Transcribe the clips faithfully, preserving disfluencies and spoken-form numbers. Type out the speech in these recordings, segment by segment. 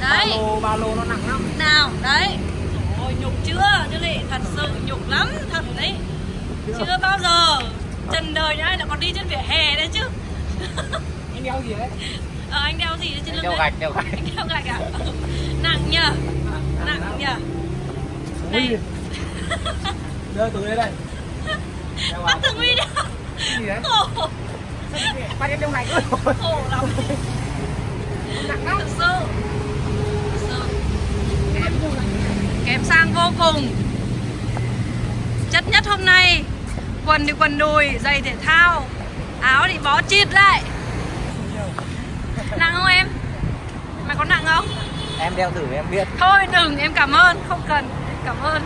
Đấy. Ba lô, ba lô nó nặng lắm. Nào, đấy. Ôi nhục chưa? Chứ lị thật sự nhục lắm, thật đấy. Chưa, chưa bao giờ trần đời như ai là còn đi trên vỉa hè đấy chứ. Anh đeo gì đấy? Ờ, anh đeo gì trên lưng đeo đấy? Gạch, đeo gạch. Anh đeo gạch à? Nặng nhờ. Nặng nhờ. Đây. Đưa từ đây đây. Bắt từng video. Gì đấy? Khổ. Bắt em đeo gạch. Khổ lắm. Nặng lắm. Thật sự. Thật sự. Kém, kém sang vô cùng. Chất nhất hôm nay, quần thì quần đùi, giày thể thao, áo thì bó chít lại. Nặng không em? Mày có nặng không? Em đeo thử em biết. Thôi đừng, em cảm ơn, không cần. Cảm ơn.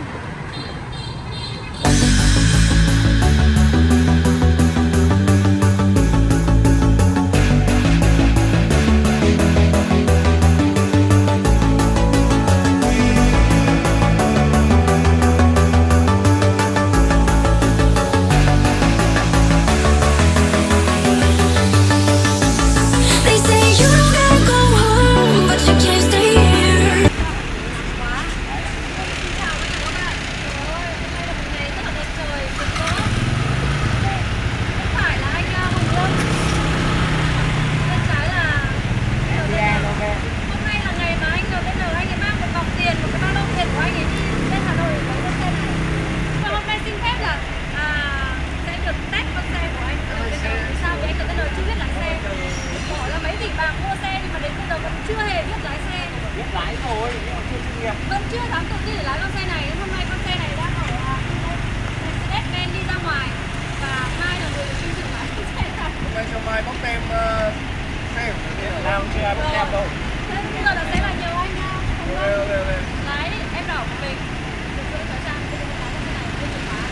Vẫn chưa dám tự tin để lái con xe này. Hôm nay con xe này đang ở Mercedes-Benz đi ra ngoài và mai là người được vinh dự lái con xe này. Hôm nay cho mai bóc tem uh, xe của mình ở Nam chưa ai bóc tem đâu. Thế bây giờ là sẽ là nhờ anh nha. Ok, ok, ok. Lái đi, em đỏ của mình. Được rưỡi tới trang tôi lái con xe này lên chìa khóa.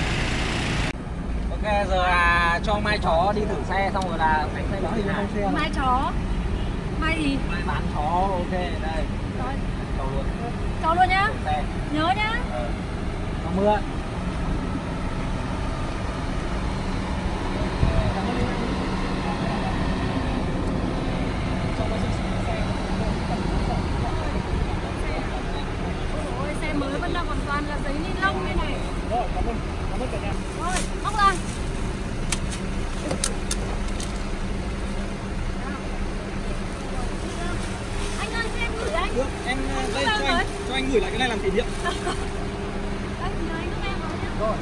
Ok, giờ là cho Mai chó đi thử xe xong rồi là anh sẽ nói gì với xe. Mai chó. Mai gì? Mai bán chó, ok, đây. Rồi. Chó luôn. Chó luôn nhá. Xe. Nhớ nhá. Ờ. Có mưa. Ôi, xe mới vẫn đang còn toàn là giấy ni lông đây này. Rồi, cảm ơn. Cảm ơn cả nhà. Rồi, móc ra. Anh ơi, cho em gửi anh. Được, em đây cho anh, cho anh gửi lại cái này làm kỷ niệm. Anh nhớ anh giúp em vào nhá. Rồi.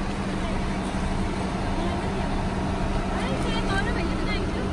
Đấy, xe mới nó phải như thế này chứ.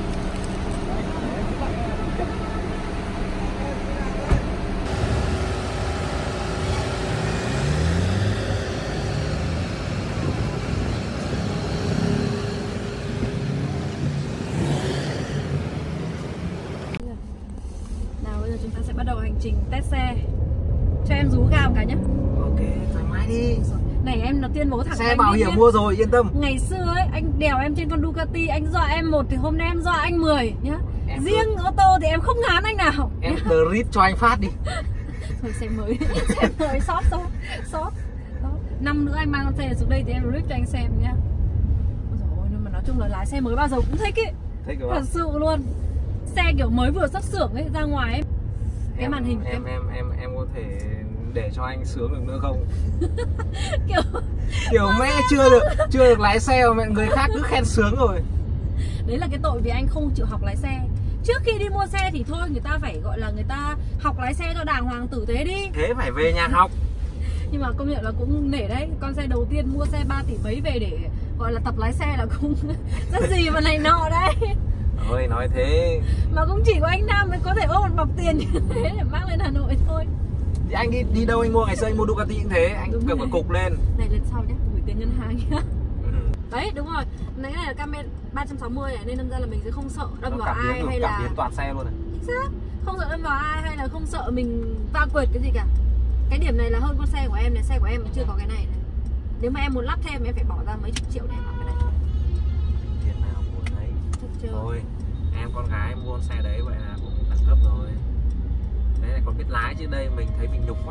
Nào bây giờ chúng ta sẽ bắt đầu hành trình test xe. Cho em rú ga một cái nhé. Ok, thoải mái đi. Này em nó tuyên bố thẳng Xe bảo hiểm mua rồi, yên tâm. Ngày xưa ấy, anh đèo em trên con Ducati, anh dọa em một thì hôm nay em dọa anh mười nhá. Em riêng ô tô thì em không ngán anh nào. Em drip cho anh phát đi. Thôi xe mới, xe mới sót sót sót. Năm nữa anh mang con xe xuống đây thì em drip cho anh xem nhá. Ôi dồi ôi, nhưng mà nói chung là lái xe mới bao giờ cũng thích ấy. Thích rồi. Thật sự luôn. Xe kiểu mới vừa xuất xưởng ấy, ra ngoài ấy. Cái em, màn hình em em em em có thể để cho anh sướng được nữa không? Kiểu kiểu mẹ chưa được chưa được lái xe mà mẹ người khác cứ khen sướng rồi. Đấy là cái tội vì anh không chịu học lái xe. Trước khi đi mua xe thì thôi người ta phải gọi là người ta học lái xe cho đàng hoàng tử tế đi. Thế phải về nhà học. Nhưng mà công nhận là cũng nể đấy. Con xe đầu tiên mua xe ba tỷ mấy về để gọi là tập lái xe là cũng rất gì mà này nọ đấy. Ôi nói thế. Mà cũng chỉ có anh Nam mới có thể ôm một bọc tiền như thế để mang lên Hà Nội thôi. Thì anh đi đi đâu anh mua, ngày xưa anh mua Ducati cũng thế, anh cầm một cục lên. Này lần sau nhé, gửi tiền ngân hàng nhá. Ừ. Đấy đúng rồi, cái này là camera ba trăm sáu mươi này nên đâm ra là mình sẽ không sợ đâm Nó vào cảm ai biến, hay cảm là biến toàn xe luôn này. chính xác, không sợ đâm vào ai hay là không sợ mình va quệt cái gì cả. Cái điểm này là hơn con xe của em này, xe của em chưa có cái này này. Nếu mà em muốn lắp thêm em phải bỏ ra mấy chục triệu để làm cái này. Tiền nào buồn đấy. Chưa. Thôi, em con gái mua con xe đấy vậy là cũng đẳng cấp rồi. Đấy là còn biết lái chứ đây mình thấy mình nhục quá.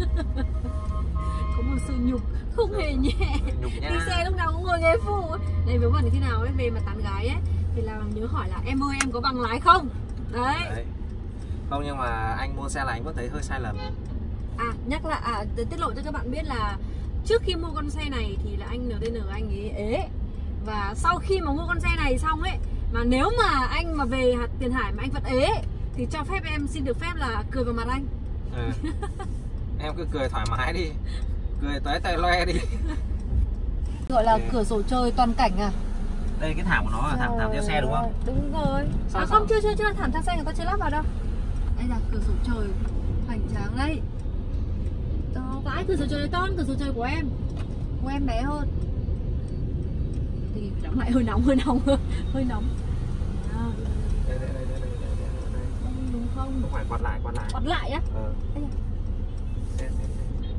Có một sự nhục không hề nhẹ. Nhục nha. Đi xe lúc nào cũng ngồi ghế phụ. Đây nếu mà khi nào ấy về mà tán gái ấy thì là nhớ hỏi là em ơi em có bằng lái không? Đấy. Đấy. Không, nhưng mà anh mua xe là anh vẫn thấy hơi sai lầm. À nhắc lại, à tiết lộ cho các bạn biết là trước khi mua con xe này thì là anh en tê en anh ấy ế. Và sau khi mà mua con xe này xong ấy, mà nếu mà anh mà về Tiền Hải mà anh vẫn ế thì cho phép em xin được phép là cười vào mặt anh. Ừ. Em cứ cười thoải mái đi, cười tóe tay loe đi. Gọi là cửa sổ trời toàn cảnh à? Đây cái thảm của nó là thảm thảm theo xe đúng không? Đúng rồi. Sao À, sao? không, chưa chưa chưa thảm theo xe người ta chưa lắp vào đâu. Đây là cửa sổ trời hoành tráng đây. To vãi, cửa sổ trời này to hơn cửa sổ trời của em. Của em bé hơn. Thì đóng lại hơi nóng, hơi nóng, hơi nóng. À, Đây, đây, đây, đây, đây, đây, đây. đúng không? Không phải quạt lại, quạt lại. Quạt lại á? Ờ. Đây à. Đây, đây, đây.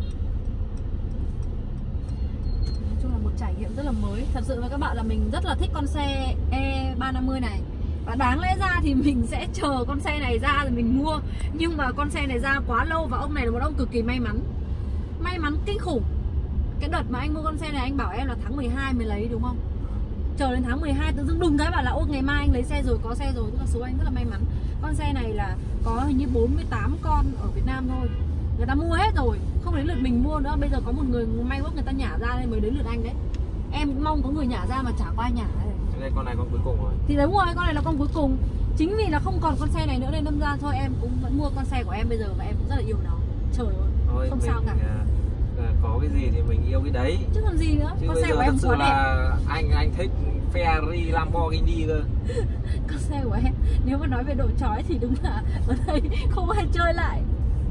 Nói chung là một trải nghiệm rất là mới. Thật sự với các bạn là mình rất là thích con xe E ba năm mươi này. Và đáng lẽ ra thì mình sẽ chờ con xe này ra rồi mình mua. Nhưng mà con xe này ra quá lâu và ông này là một ông cực kỳ may mắn. May mắn kinh khủng. Cái đợt mà anh mua con xe này anh bảo em là tháng mười hai mới lấy đúng không? Chờ đến tháng mười hai tự dưng đùng cái bảo là ôi ngày mai anh lấy xe rồi, có xe rồi. Tức là số anh rất là may mắn. Con xe này là có hình như bốn mươi tám con ở Việt Nam thôi. Người ta mua hết rồi, không đến lượt mình mua nữa. Bây giờ có một người may quá người ta nhả ra nên mới đến lượt anh đấy. Em mong có người nhả ra mà chả có ai nhả đấy. Đây con này con cuối cùng rồi. Thì đúng rồi, con này là con cuối cùng. Chính vì là không còn con xe này nữa nên đâm ra thôi em cũng vẫn mua con xe của em bây giờ và em cũng rất là yêu nó. Trời ơi, Thôi, không mình, sao cả. À, à, có cái gì thì mình yêu cái đấy. Chứ còn gì nữa, Chứ con bây xe giờ của thật em sự quá đẹp. là anh anh thích Ferrari Lamborghini cơ. Con xe của em, nếu mà nói về độ chói thì đúng là ở đây không ai chơi lại.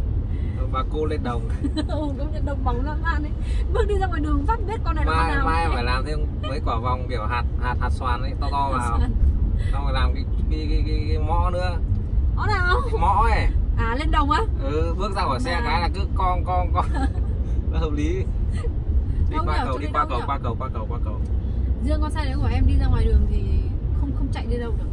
Và cô lên đồng. Ừ, công nhận đồng bóng lãng mạn ấy. Bước đi ra ngoài đường phát biết con này là con Mai nào. mai phải làm thêm mấy quả vòng kiểu hạt hạt hạt xoàn ấy to to vào. Xong rồi làm cái cái cái, cái, cái mõ nữa. Ó nào? Cái mõ ấy. À lên đồng á? Ừ, bước ra khỏi xe À. cái là cứ con con con. Nó hợp lý. Đi Đông qua nhở, cầu, chỗ đi này qua đông cầu, nhở? qua cầu, qua cầu, qua cầu. Riêng con xe đấy của em đi ra ngoài đường thì không không chạy đi đâu được.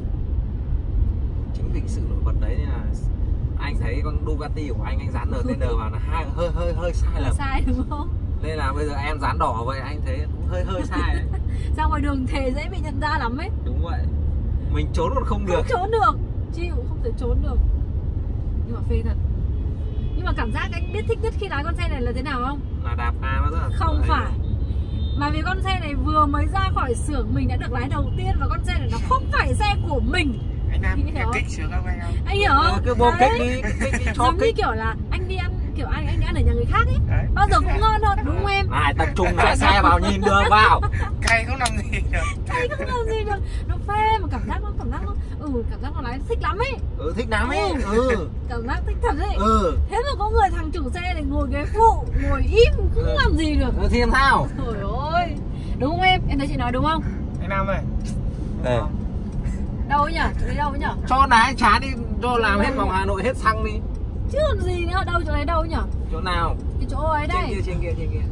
Chính vì sự nổi bật đấy nên là anh thấy con Bugatti của anh anh dán en tê en vào là hai hơi hơi hơi sai lầm. Sai đúng không? Nên là bây giờ em dán đỏ vậy anh thấy cũng hơi hơi sai đấy. Ra ngoài đường thề dễ bị nhận ra lắm ấy. Đúng vậy. Mình trốn còn không được. Không trốn được, chịu không thể trốn được. Nhưng mà phê thật. Nhưng mà cảm giác anh biết thích nhất khi lái con xe này là thế nào không? Là đạp ga nó rất là Không ấy. phải. Mà vì con xe này vừa mới ra khỏi xưởng mình đã được lái đầu tiên và con xe này nó không phải xe của mình. Anh Nam Anh hiểu cái kích sướng không anh không? Anh hiểu không? Ừ, cứ bô Đấy. kích đi, kích đi cho Giống như kích. kiểu là anh đi ăn, kiểu anh anh đi ăn ở nhà người khác ấy. Đấy. Bao giờ cũng ngon hơn, đúng không em? Này tập trung lái xe vào nhìn đường vào. Cay không làm gì được. Thấy không làm gì được. Nó phê mà cảm giác nó cảm giác nó ừ cảm giác nó lái thích lắm ấy. Ừ, thích lắm ấy. Ừ. Ừ. Cảm giác thích thật ấy. Ừ. Thế mà có người thằng chủ xe này ngồi ghế phụ, ngồi im không Ừ. làm gì được. Ừ, thì làm sao? Trời ơi. Đúng không em? Em thấy chị nói đúng không? Anh Nam ơi. Đây. Đâu ấy nhỉ? Chỗ đấy đâu ấy nhỉ? Cho lái chán đi, cho làm hết vòng Hà Nội hết xăng đi. Chứ còn gì nữa, đâu chỗ đấy đâu ấy nhỉ? Chỗ nào? Cái chỗ ấy Trên đây. kia, trên kia, trên kia.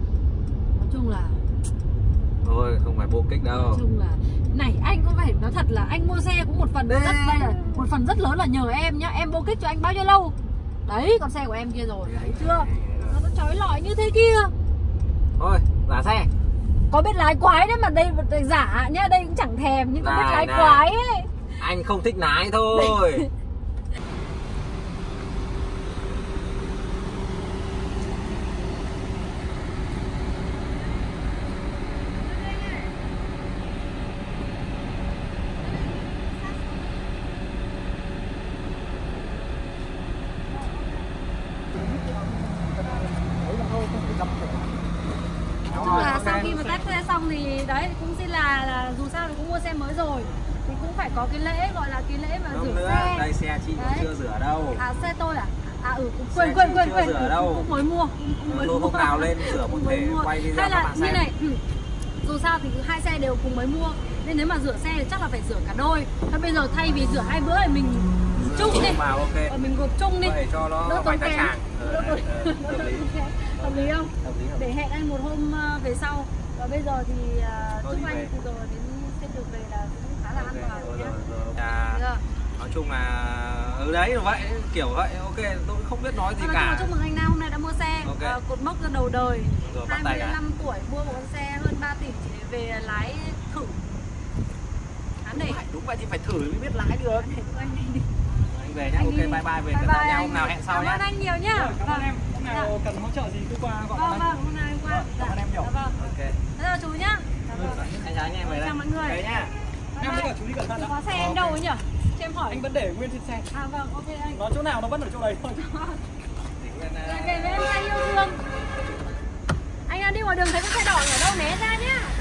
Nói chung là Thôi, không phải bô kích nói đâu. chung là này anh cũng phải nói thật là anh mua xe cũng một phần rất đây là một phần rất lớn là nhờ em nhá. Em bô kích cho anh bao nhiêu lâu? Đấy, con xe của em kia rồi, thấy chưa? Nó có chói lọi như thế kia. Thôi, giả xe. Có biết lái quái đấy mà đây đây giả nhá, đây cũng chẳng thèm nhưng có biết Này, lái này. quái ấy. Anh không thích lái thôi. Nói chung là sau khi mà test xe xong thì đấy cũng xin là, là dù sao thì cũng mua xe mới rồi thì cũng phải có cái lễ gọi là cái lễ mà Không rửa nữa, xe. đây xe chị cũng Đấy. chưa rửa đâu. À xe tôi à? À ừ cũng Xe quên quên chị quên chưa quên. rửa Ừ, đâu. cũng mới mua. Cũng mới Lúc mua. nào lên rửa một Cũng mới thể mua. quay video Hay các là bạn như xem. này, ừ. Dù sao thì hai xe đều cùng mới mua nên nếu mà rửa xe thì chắc là phải rửa cả đôi. Thôi bây giờ thay vì rửa hai bữa thì mình chung đi. Vào ok. Ờ, mình gộp chung đi. Vậy cho nó Đỡ tốn vành tay kém. tràng. Ừ, Đỡ đấy, tốn- ừ, hợp lý. Hợp lý không? Hợp lý, hợp lý. Để hẹn anh một hôm ờ, về sau. Và bây giờ thì uh, Thôi chúc đi anh về. từ giờ đến trên đường về là cũng khá là an Ok, toàn rồi, nhé. rồi, rồi. À, Được. nói chung là ừ đấy là vậy, kiểu vậy. Ok, tôi không biết nói gì Nói chung cả. là chúc mừng anh Nam hôm nay đã mua xe. Ok. Ờ, cột mốc ra đầu đời. Rồi, bắt tay cả. hai mươi lăm tuổi mua một con xe hơn ba tỷ chỉ để về lái thử. Hắn này. Đúng vậy thì phải thử mới biết lái được. Này, chúc anh đi. anh về nhá. Anh Ok, đi. bye bye, về Bye gặp bye nhau anh. hôm nào hẹn sau Cảm nhá. ơn anh nhiều nhá. Rồi, cảm ơn Vâng. em. Hôm nào Dạ. cần hỗ trợ gì cứ qua gọi Vâng anh. vâng, hôm nay qua. Vâng, cảm ơn em nhiều. Dạ vâng. Ok. Thế là chú nhá. Dạ vâng. Anh chào anh em về đây. Chào mọi người. Đấy nhá. Bye Em bye. với cả chú đi cẩn thận ạ. Có xe Ờ, em ok. đâu ấy nhỉ? Cho em hỏi. Anh vẫn để nguyên trên xe. À vâng, ok anh. Nó chỗ nào nó vẫn ở chỗ đấy thôi. Thì Nguyên, à, Lại về với em, anh yêu thương. Anh đang đi ngoài đường thấy cái xe đỏ ở đâu né ra nhá.